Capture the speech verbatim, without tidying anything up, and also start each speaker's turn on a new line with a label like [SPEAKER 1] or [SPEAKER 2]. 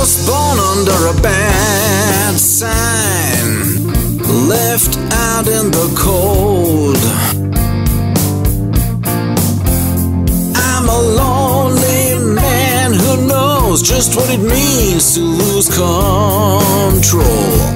[SPEAKER 1] was born under a bad sign, left out in the cold. I'm a lonely man who knows just what it means to lose control.